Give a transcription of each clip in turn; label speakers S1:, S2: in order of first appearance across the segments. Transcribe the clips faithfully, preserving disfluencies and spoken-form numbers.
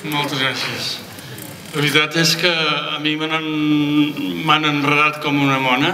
S1: Moltes gràcies. La veritat és que a mi m'han enredat com una mona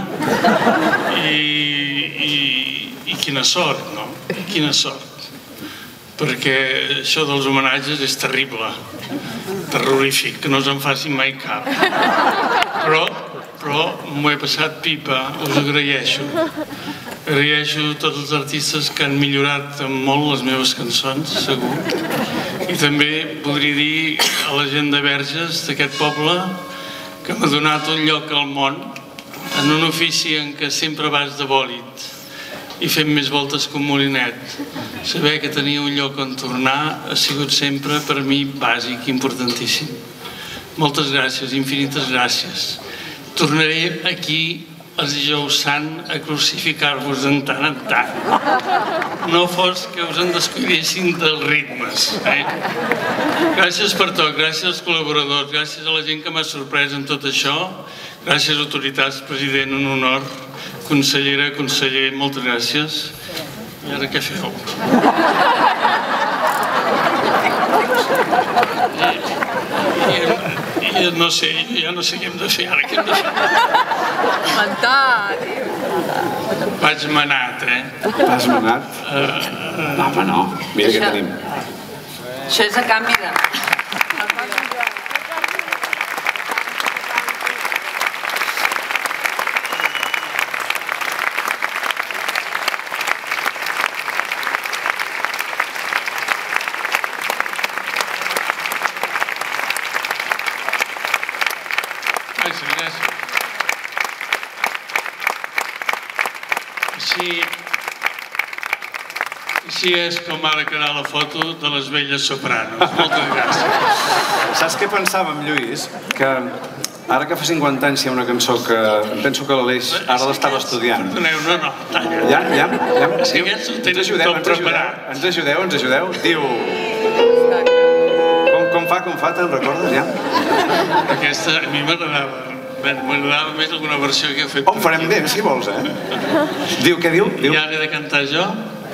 S1: i quina sort, no? Quina sort. Perquè això dels homenatges és terrible, terrorífic, que no us en facin mai cap. Però, però m'ho he passat pipa, us agraeixo. Agraeixo a tots els artistes que han millorat molt les meves cançons, segur. I també podria dir a la gent de Verges, d'aquest poble, que m'ha donat un lloc al món, en un ofici en què sempre vas de bòlit i fent més voltes que un molinet. Saber que tenia un lloc on tornar ha sigut sempre per mi bàsic, importantíssim. Moltes gràcies, infinites gràcies. Tornaré aquí els dijous sant a crucificar-vos de tant en tant. No fos que us en descuidessin dels ritmes. Gràcies per tot, gràcies als col·laboradors, gràcies a la gent que m'ha sorprès en tot això, gràcies autoritats, president, un honor, consellera, conseller, moltes gràcies. I ara què feu? I no sé, ja no sé què hem de fer ara, què hem de fer?
S2: Mentar, tio.
S1: Vaig manat, eh?
S3: Vas manat? No, home, no. Mira què tenim.
S2: Això és a canvi de...
S1: Així és com ha de quedar la foto de les velles sopranos. Moltes gràcies.
S3: Saps què pensàvem, Lluís? Que ara que fa cinquanta anys hi ha una cançó que penso que l'Aleix ara l'estava estudiant.
S1: Perdoneu, no, no, talla.
S3: Ja, ja, ja.
S1: Si aquests ho tenen tot preparat.
S3: Ens ajudeu, ens ajudeu. Diu... Com fa, com fa, te'n recordes, ja?
S1: Aquesta a mi m'agradava. M'agradava més alguna versió que he fet.
S3: Ho farem bé, si vols, eh? Diu, què diu?
S1: I ara he de cantar jo?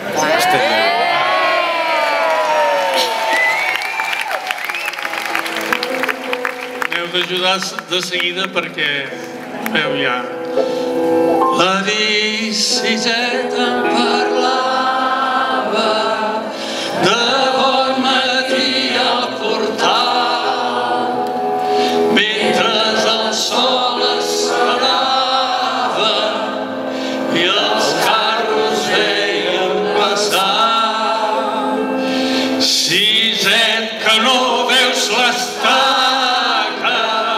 S1: M'heu d'ajudar de seguida perquè, veu ja, la biciseta parlava de bon matí al portal mentre el sol es parava i els carros veien passar. Siset, que no veus l'estaca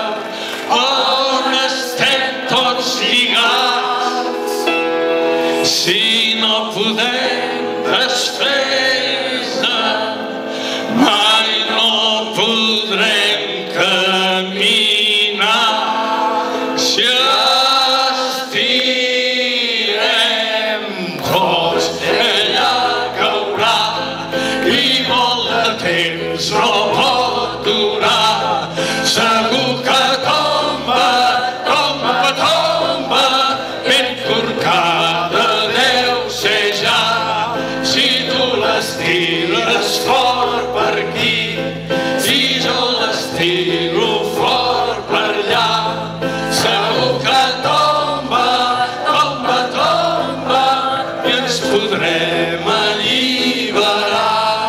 S1: on estem tots lligats, si no podem desfer-ne mai no podrem caminar. Si estirem tots ella caurà i molt de temps no pot durar. Segur que tomba, tomba, tomba, ben corcada deu ser ja. Si tu l'estires fort per aquí, si jo l'estiro fort per allà, segur que tomba, tomba, tomba i ens podrem alliberar.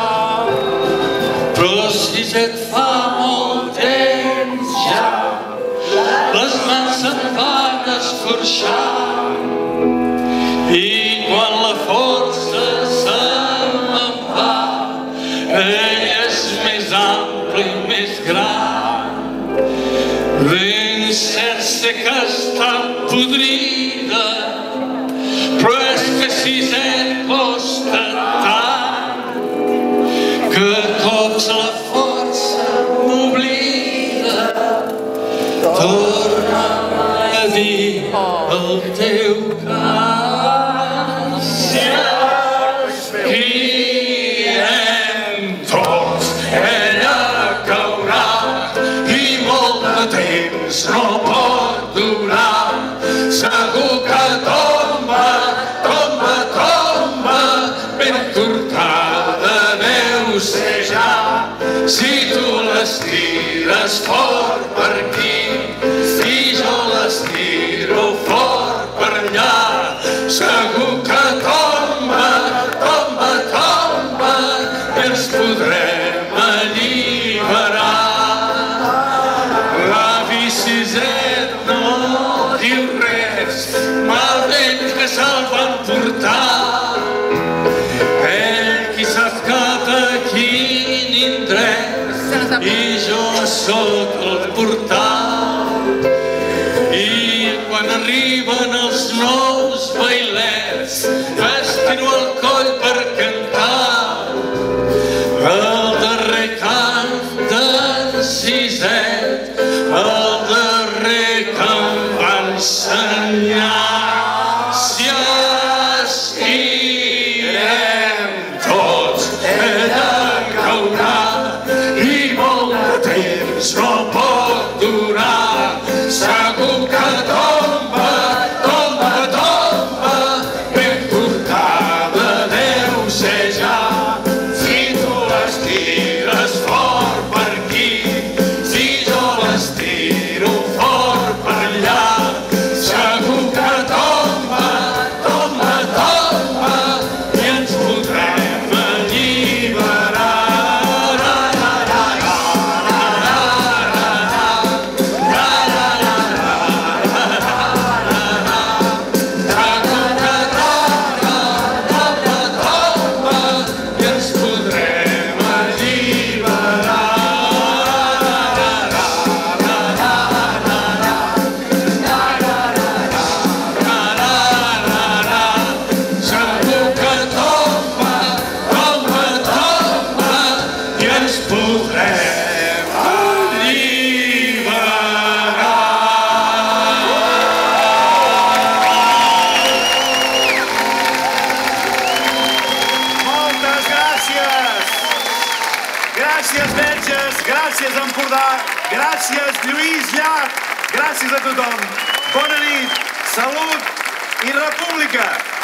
S1: Però si et fa molt temps ja, les mans se'n van escorxar i quan la força se me'n va, ell és més ample i més gran. Ben cert sé que està podrida, però és que si et costa tant que cops la força m'oblida. Torna'm a dir el teu cas. Si estirem tots ella caurà i molt de temps no pot durar. Segur que tomba, tomba, tomba, ben corcada deu ser ja. Si tu les tires fort per aquí i jo les tiro fort per allà, segur que tomba, tomba, tomba, i ens podrem alliberar. L'avi Siset no diu res, malament que se'l van portar. Ell qui sap cap a quin indret i jo sóc el portal. I quan arriben els nous bailets m'estiro el coll per cantar el darrer cant d'en Siset, el darrer que em va ensenyar. Si estirem tots, ella caurà i molt de temps no pot durar. Segur que tomba, tomba, tomba, ben portada deu ser ja. Si tu les tires fort per aquí, si jo les tiro fort per allà, segur que tomba, tomba, tomba, i ens podrem alliberar.
S3: Gràcies, Verges, gràcies, Empordà, gràcies, Lluís Llach, gràcies a tothom. Bona nit, salut i república!